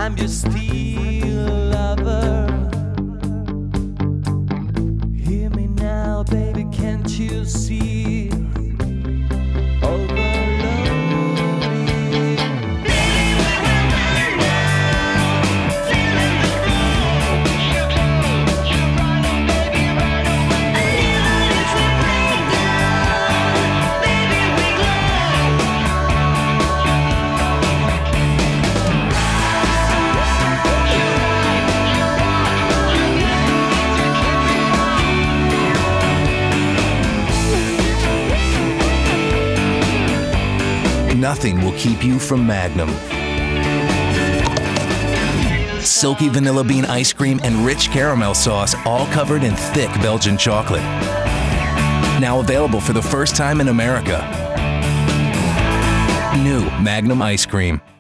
I'm your steel lover. Hear me now, baby, can't you see? Nothing will keep you from Magnum. Silky vanilla bean ice cream and rich caramel sauce, all covered in thick Belgian chocolate. Now available for the first time in America. New Magnum ice cream.